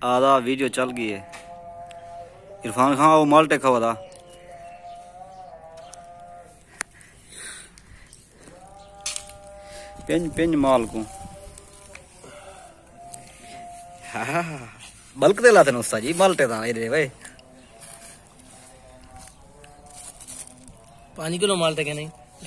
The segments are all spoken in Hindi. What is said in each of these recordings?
आधा वीडियो चल गई है। इरफान खान वो माल्टे खावा था। पिंज पिंज माल को बल्क दे लाते उस्ता जी माल्टे था ये भाई 5 किलो माल्टे के नहीं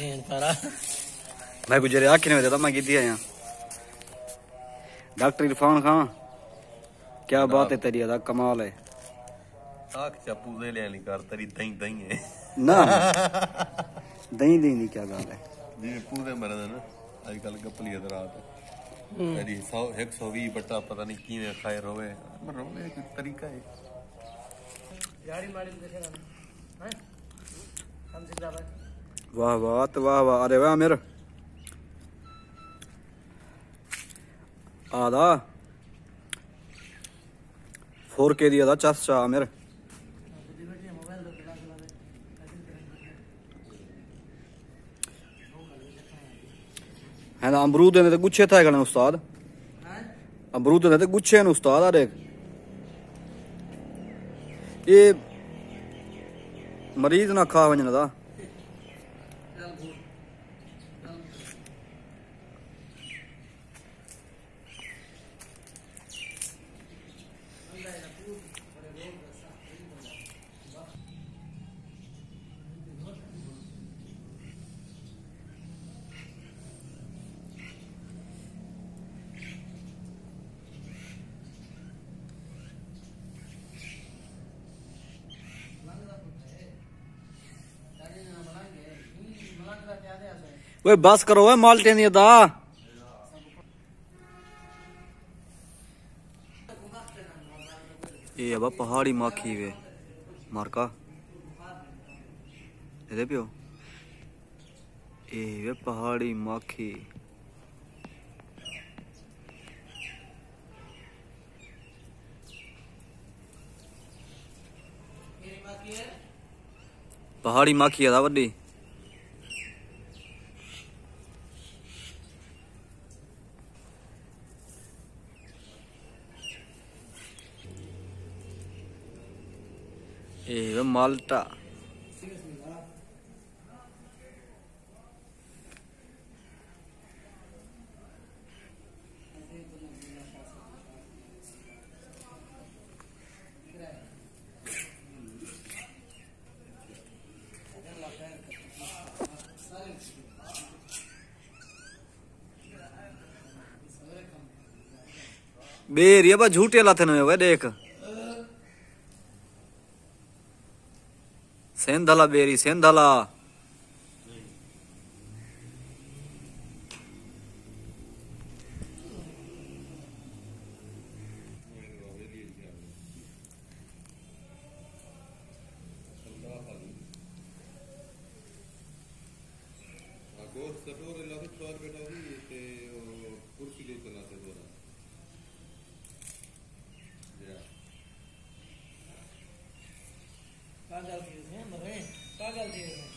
भाई गुजरे आखिर में देता मैं की दिया यहाँ। डॉक्टर इरफान खान क्या बात है तेरी अदा कमाल है। आख चप्पू दे ले कर तेरी दही दही है ना दही दही क्या गाल है जी पूरे मरे ना आजकल गपली रात तेरी 120 बट्टा पता नहीं किवें खाए रोवे मर रोवे एक तरीका है यारी मारी देखेगा हैं हम जिंदा भाई वाह वाह तो वाह वाह अरे वाह मेरे आधा 4K दिया था चस चा मेरे है ना अमरूद ने तो गुच्छे था गने उस्ताद अमरूद ने तो गुच्छे ने उस्ताद आ देख ये मरीज ना खा वजन दा वे बस करो वे माल्टे नहीं दा ये अब पहाड़ी माखी वे मारका दे पियो ये वे पहाड़ी माखी पहाड़ी माखी है वड्डी ये माल्टा बेर ये बा झूठे लाते वे देख सेंधला बेरी सेंधला पागल चीज है मरे पागल चीज है